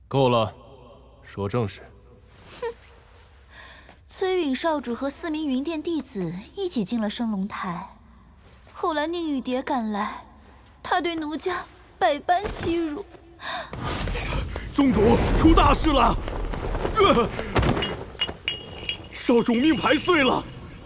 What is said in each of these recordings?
够了，说正事。 崔允少主和4名云殿弟子一起进了升龙台，后来宁雨蝶赶来，他对奴家百般欺辱。 宗主出大事了！少主命牌碎了！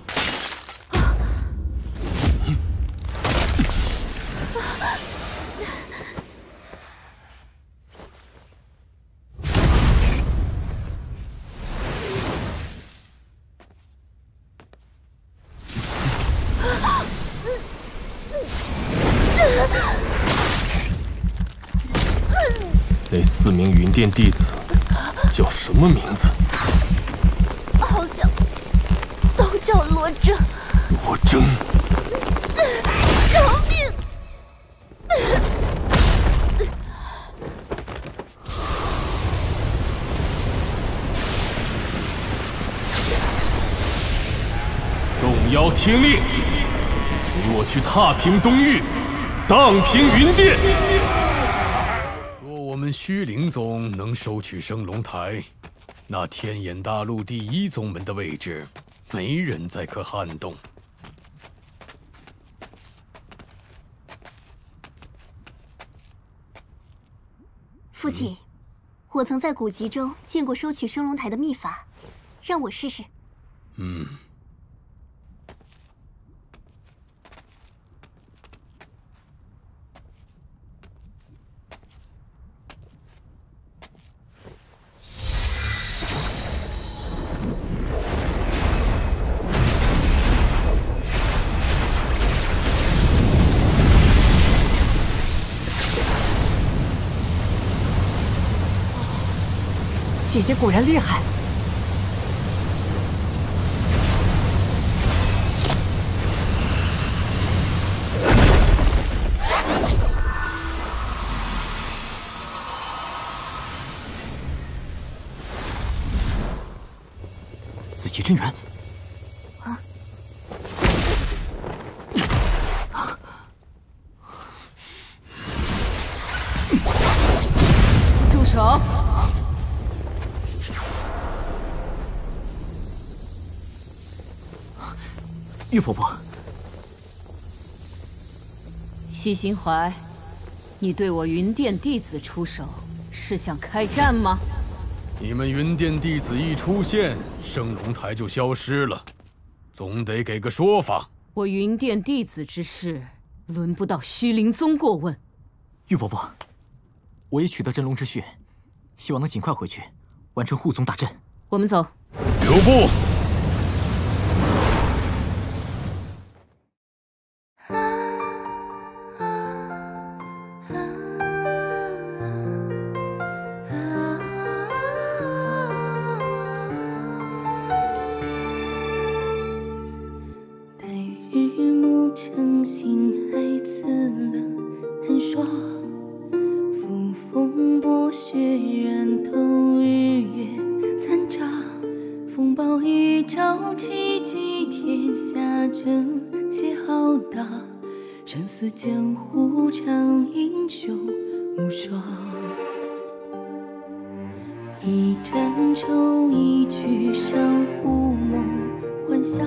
那4名云殿弟子叫什么名字？ 好像都叫罗征。 罗征。 饶命！ 众妖听令，随我去踏平东域，荡平云殿。 若我们虚灵宗能收取升龙台，那天眼大陆第1宗门的位置，没人再可撼动。 父亲，我曾在古籍中见过收取升龙台的秘法，让我试试。 姐姐果然厉害。 紫极真元。 住手！ 玉婆婆， 西心怀，你对我云殿弟子出手，是想开战吗？ 你们云殿弟子一出现，升龙台就消失了，总得给个说法。 我云殿弟子之事，轮不到虚灵宗过问。 玉婆婆，我已取得真龙之血，希望能尽快回去，完成护宗大阵。 我们走。 留步！ 晨星还刺冷寒霜，扶风剥雪染透日月残渣，风暴一朝起，击天下正邪浩大，生死江湖常英雄无双。一战愁，一曲上胡梦幻想，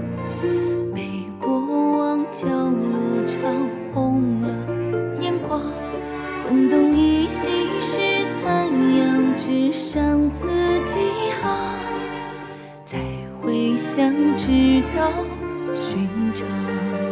角落潮红了眼眶，风动一息是残阳，只伤自己行。再回想，直到寻常。